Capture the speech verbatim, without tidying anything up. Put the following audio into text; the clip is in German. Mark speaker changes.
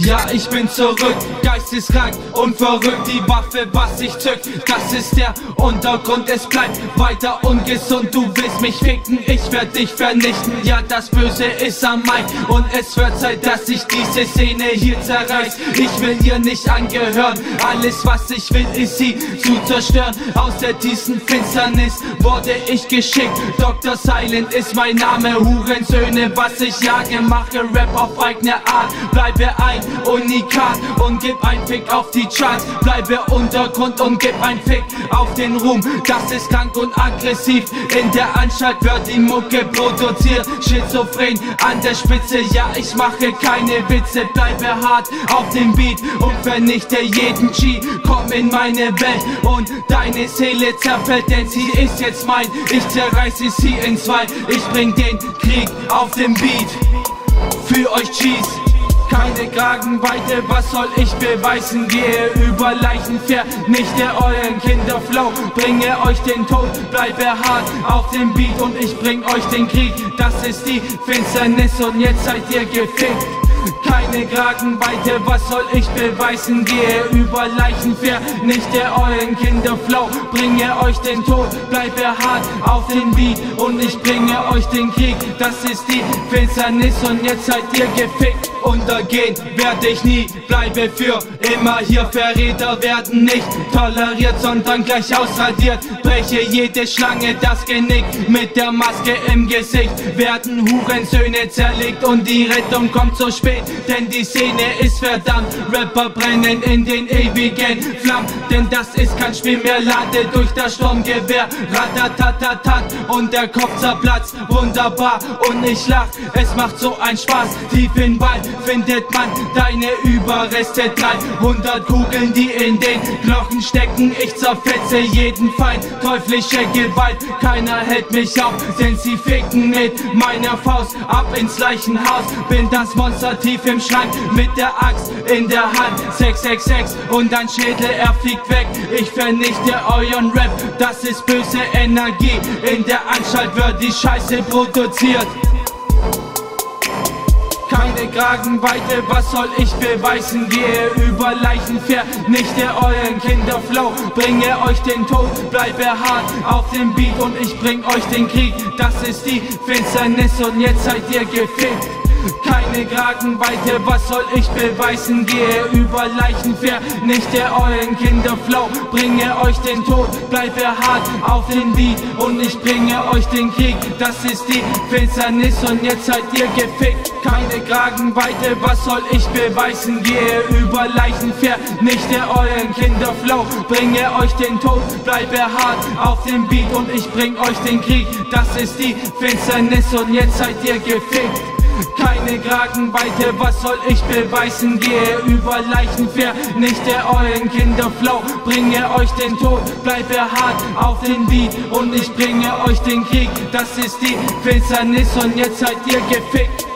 Speaker 1: Ja, ich bin zurück, geisteskrank und verrückt. Die Waffe, was ich zück, das ist der Untergrund. Es bleibt weiter ungesund, du willst mich ficken, ich werd dich vernichten. Ja, das Böse ist am Mic und es wird Zeit, dass ich diese Szene hier zerreiß. Ich will ihr nicht angehören, alles was ich will ist sie zu zerstören. Aus der tiefen Finsternis wurde ich geschickt. Doktor Silent ist mein Name, Hurensöhne, was ich jage. Mache Rap auf eigene Art, bleibe ein Unikat und gib ein Fick auf die Charts. Bleibe Untergrund und gib ein Fick auf den Ruhm. Das ist krank und aggressiv, in der Anstalt wird die Mucke produziert. Schizophren an der Spitze, ja ich mache keine Witze. Bleibe hart auf dem Beat und vernichte jeden G. Komm in meine Welt und deine Seele zerfällt, denn sie ist jetzt mein. Ich zerreiße sie in zwei, ich bring den Krieg auf den Beat. Für euch G's, keine Kragenweite, was soll ich beweisen? Gehe über Leichen, vernichte euren Kinderflow, bringe euch den Tod, bleibe hart auf dem Beat und ich bring euch den Krieg. Das ist die Finsternis und jetzt seid ihr gefickt. Keine Kragenweite, was soll ich beweisen? Gehe über Leichen, vernichte euren Kinderflow, bringe euch den Tod, bleibe hart auf den Beat und ich bringe euch den Krieg. Das ist die Finsternis und jetzt seid ihr gefickt. Untergehen werde ich nie, bleibe für immer hier. Verräter werden nicht toleriert, sondern gleich ausradiert. Breche jede Schlange das Genick, mit der Maske im Gesicht werden Hurensöhne zerlegt und die Rettung kommt so spät, denn die Szene ist verdammt. Rapper brennen in den ewigen Flammen, denn das ist kein Spiel mehr. Lade durch das Sturmgewehr, ratatatatat und der Kopf zerplatzt. Wunderbar und ich lach, es macht so einen Spaß. Tief im Wald findet man deine Überreste. dreihundert Kugeln, die in den Knochen stecken. Ich zerfetze jeden Feind, teuflische Gewalt. Keiner hält mich auf, denn sie ficken mit meiner Faust. Ab ins Leichenhaus, bin das Monster tief im Schrank mit der Axt in der Hand. sechs sechs sechs und ein Schädel, er fliegt weg. Ich vernichte euren Rap, das ist böse Energie. In der Anstalt wird die Scheiße produziert. Keine Kragenweite, was soll ich beweisen? Gehe über Leichen, vernichte euren Kinderflow, bringe euch den Tod, bleibe hart auf dem Beat und ich bring euch den Krieg. Das ist die Finsternis und jetzt seid ihr gefickt. Keine Kragenweite, was soll ich beweisen? Gehe über Leichen, vernichte euren Kinderflow, bringe euch den Tod, bleibe hart auf den Beat und ich bringe euch den Krieg. Das ist die Finsternis und jetzt seid ihr gefickt. Keine Kragenweite, was soll ich beweisen? Gehe über Leichen, vernichte euren Kinderflow, bringe euch den Tod, bleibe hart auf dem Beat und ich bring euch den Krieg. Das ist die Finsternis und jetzt seid ihr gefickt. Keine Kragenweite, was soll ich beweisen? Gehe über Leichen, vernichte euren Kinderflow, bringe euch den Tod, bleibe hart auf den Beat und ich bringe euch den Krieg. Das ist die Finsternis und jetzt seid ihr gefickt.